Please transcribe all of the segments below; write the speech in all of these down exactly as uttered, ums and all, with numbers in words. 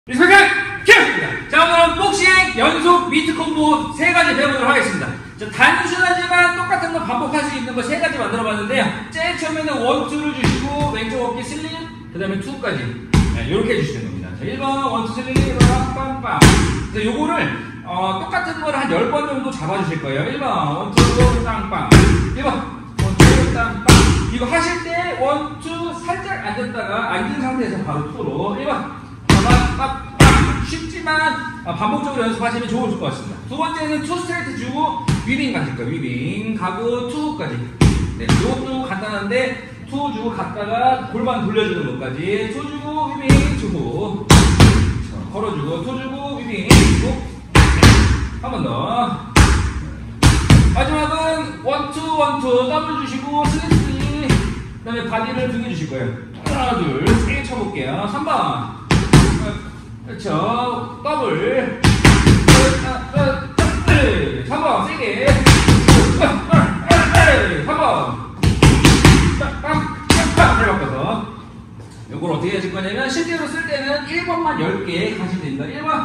리스펙트 키웠습니다. 자, 오늘은 복싱 연속 미트 콤보 세 가지 배워보도록 하겠습니다. 자, 단순하지만 똑같은 거 반복할 수 있는 거 세 가지 만들어 봤는데요. 제일 처음에는 원투를 주시고 왼쪽 어깨 슬립, 그 다음에 투까지 네, 이렇게 해주시는 겁니다. 자, 일 번 원투 슬립, 일 번 빵빵. 그래서 요거를 어, 똑같은 거를 한 열 번 정도 잡아주실 거예요. 일 번 원투 땅빵, 일 번 원투 땅빵. 이거 하실 때 원투 살짝 앉았다가 앉은 상태에서 바로 투로 일 번 빡빡 쉽지만 반복적으로 연습하시면 좋을 것 같습니다. 두 번째는 투 스트레이트 주고 위빙 가실 거예요. 위빙 가고 투까지. 네, 이것도 간단한데 투 주고 갔다가 골반 돌려주는 것까지. 투 주고 위빙 주고 걸어주고 투 주고 위빙 주고 한 번 더. 마지막은 원투 원투 더블 주시고 슬립 그 다음에 바디를 두 개 주실 거예요. 하나 둘 세 개 쳐볼게요. 삼 번 그렇죠. 더블 삼 번 세게 삼 번 잘 바꿔서 이걸 어떻게 하실 거냐면 실제로 쓸 때는 일 번만 열 개 가시면 됩니다. 일 번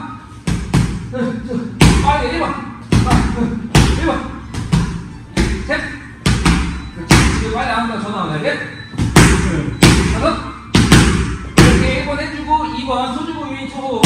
아, 네, 일 번 일 번 셋 지금 빨리 한번 전화 오네. 넷 다섯 이렇게 일 번 해주고 이 번 소주고 위인 초호